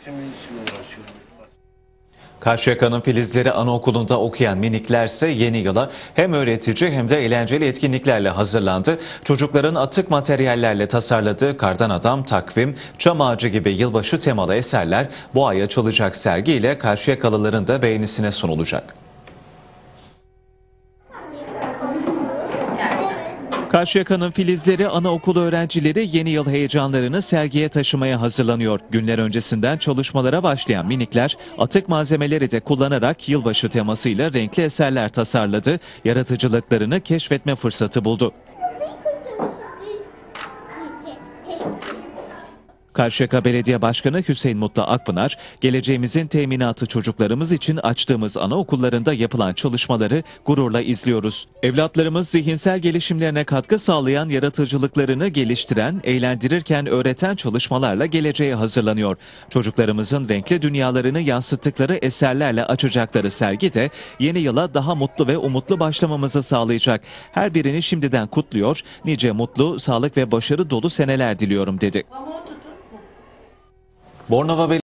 Eğitim işiyle uğraşıyorum. Karşıyaka'nın Filizleri Anaokulu'nda okuyan miniklerse yeni yıla hem öğretici hem de eğlenceli etkinliklerle hazırlandı. Çocukların atık materyallerle tasarladığı kardan adam, takvim, çam ağacı gibi yılbaşı temalı eserler bu ay açılacak sergiyle Karşıyakalıların da beğenisine sunulacak. Karşıyaka'nın Filizleri Anaokulu öğrencileri yeni yıl heyecanlarını sergiye taşımaya hazırlanıyor. Günler öncesinden çalışmalara başlayan minikler atık malzemeleri de kullanarak yılbaşı temasıyla renkli eserler tasarladı. Yaratıcılıklarını keşfetme fırsatı buldu. Karşıyaka Belediye Başkanı Hüseyin Mutlu Akpınar, geleceğimizin teminatı çocuklarımız için açtığımız anaokullarında yapılan çalışmaları gururla izliyoruz. Evlatlarımız zihinsel gelişimlerine katkı sağlayan yaratıcılıklarını geliştiren, eğlendirirken öğreten çalışmalarla geleceğe hazırlanıyor. Çocuklarımızın renkli dünyalarını yansıttıkları eserlerle açacakları sergi de yeni yıla daha mutlu ve umutlu başlamamızı sağlayacak. Her birini şimdiden kutluyor, nice mutlu, sağlık ve başarı dolu seneler diliyorum dedi. Bornova